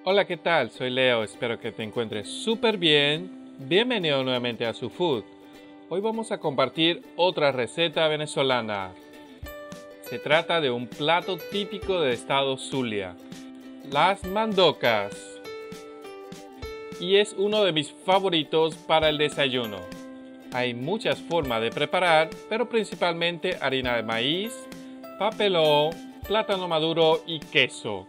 Hola, ¿qué tal? Soy Leo, espero que te encuentres súper bien. Bienvenido nuevamente a SuFood. Hoy vamos a compartir otra receta venezolana. Se trata de un plato típico del estado Zulia, las mandocas. Y es uno de mis favoritos para el desayuno. Hay muchas formas de preparar, pero principalmente harina de maíz, papelón, plátano maduro y queso.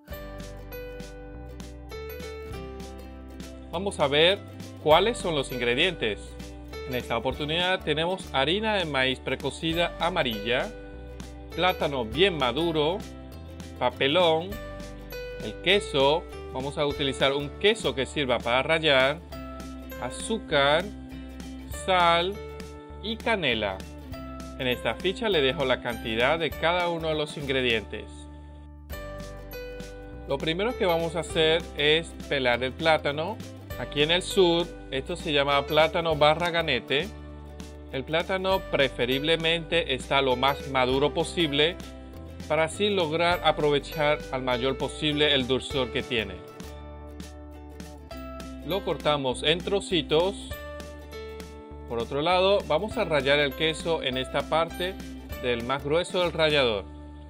Vamos a ver cuáles son los ingredientes. En esta oportunidad tenemos harina de maíz precocida amarilla, plátano bien maduro, papelón, el queso. Vamos a utilizar un queso que sirva para rallar, azúcar, sal y canela. En esta ficha le dejo la cantidad de cada uno de los ingredientes. Lo primero que vamos a hacer es pelar el plátano. Aquí en el sur, esto se llama plátano barraganete. El plátano preferiblemente está lo más maduro posible para así lograr aprovechar al mayor posible el dulzor que tiene. Lo cortamos en trocitos. Por otro lado, vamos a rallar el queso en esta parte del más grueso del rallador.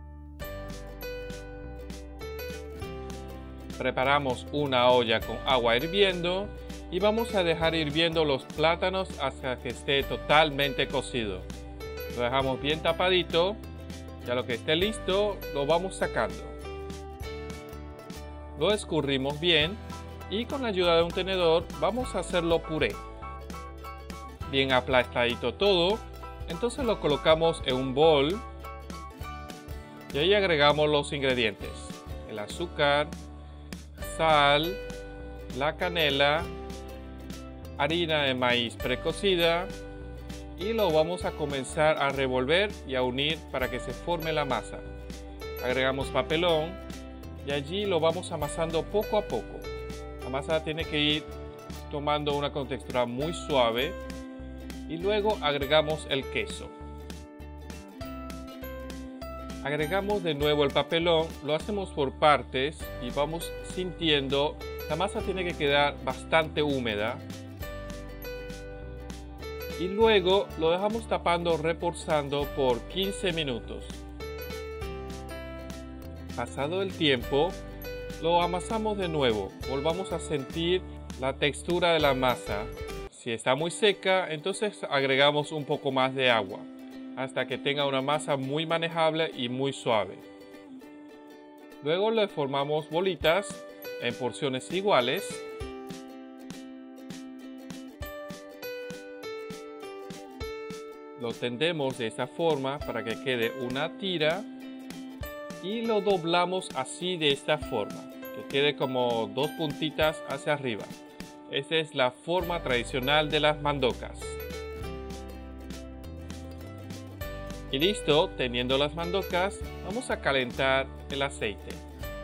Preparamos una olla con agua hirviendo y vamos a dejar hirviendo los plátanos hasta que esté totalmente cocido. Lo dejamos bien tapadito, ya lo que esté listo lo vamos sacando. Lo escurrimos bien y con la ayuda de un tenedor vamos a hacerlo puré. Bien aplastadito todo, entonces lo colocamos en un bol y ahí agregamos los ingredientes: el azúcar, sal, la canela, harina de maíz precocida y lo vamos a comenzar a revolver y a unir para que se forme la masa. Agregamos papelón y allí lo vamos amasando poco a poco. La masa tiene que ir tomando una contextura muy suave y luego agregamos el queso. Agregamos de nuevo el papelón, lo hacemos por partes y vamos sintiendo. La masa tiene que quedar bastante húmeda. Y luego lo dejamos tapando, reposando por 15 minutos. Pasado el tiempo, lo amasamos de nuevo. Volvamos a sentir la textura de la masa. Si está muy seca, entonces agregamos un poco más de agua, hasta que tenga una masa muy manejable y muy suave. Luego le formamos bolitas en porciones iguales. Lo tendemos de esta forma para que quede una tira y lo doblamos así de esta forma, que quede como dos puntitas hacia arriba. Esta es la forma tradicional de las mandocas. Y listo, teniendo las mandocas, vamos a calentar el aceite.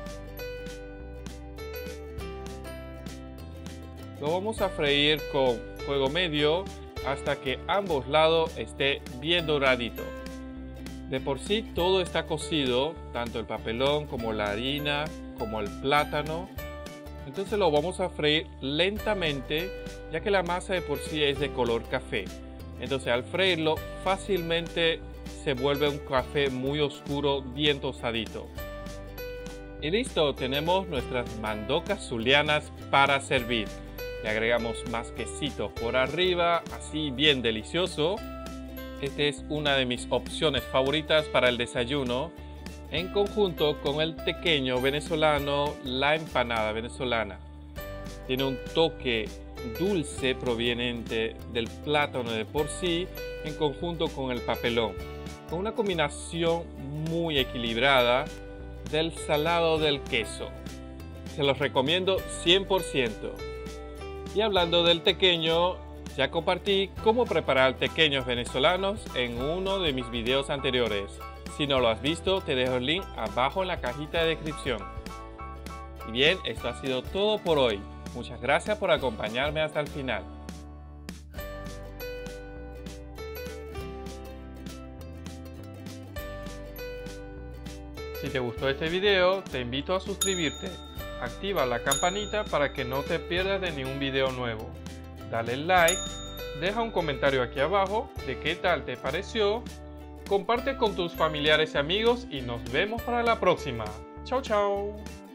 Lo vamos a freír con fuego medio hasta que ambos lados esté bien doradito. De por sí todo está cocido, tanto el papelón como la harina, como el plátano. Entonces lo vamos a freír lentamente, ya que la masa de por sí es de color café. Entonces al freírlo fácilmente se vuelve un café muy oscuro, bien tostadito. Y listo, tenemos nuestras mandocas zulianas para servir. Le agregamos más quesito por arriba, así bien delicioso. Esta es una de mis opciones favoritas para el desayuno, en conjunto con el tequeño venezolano, la empanada venezolana. Tiene un toque dulce proveniente del plátano de por sí, en conjunto con el papelón, con una combinación muy equilibrada del salado del queso. Se los recomiendo 100%. Y hablando del tequeño, ya compartí cómo preparar tequeños venezolanos en uno de mis videos anteriores. Si no lo has visto, te dejo el link abajo en la cajita de descripción. Y bien, esto ha sido todo por hoy. Muchas gracias por acompañarme hasta el final. Si te gustó este video, te invito a suscribirte. activa la campanita para que no te pierdas de ningún video nuevo. Dale like, deja un comentario aquí abajo de qué tal te pareció, comparte con tus familiares y amigos y nos vemos para la próxima. Chao, chao.